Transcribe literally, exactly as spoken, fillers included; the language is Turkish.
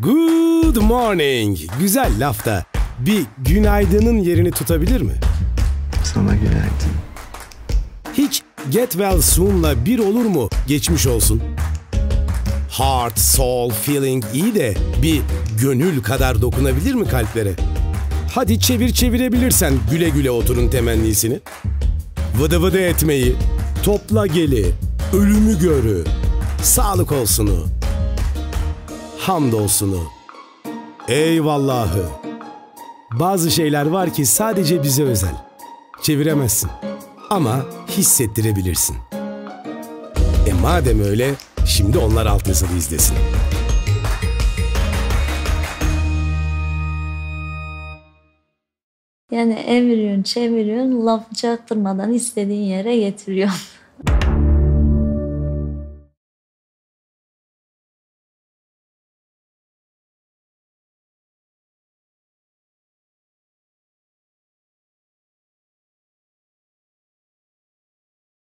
Good morning. Güzel laf da bir günaydının yerini tutabilir mi? Sana günaydın. Hiç get well soon'la bir olur mu geçmiş olsun? Heart, soul, feeling iyi de bir gönül kadar dokunabilir mi kalplere? Hadi çevir çevirebilirsen güle güle oturun temennisini. Vıdı vıdı etmeyi, topla geli, ölümü görü, sağlık olsunu, hamdolsunu, eyvallahı. Bazı şeyler var ki sadece bize özel. Çeviremezsin ama hissettirebilirsin. E madem öyle, şimdi onlar altyazılı izlesin. Yani eviriyorsun, çeviriyorsun, lafı çaktırmadan istediğin yere getiriyorsun.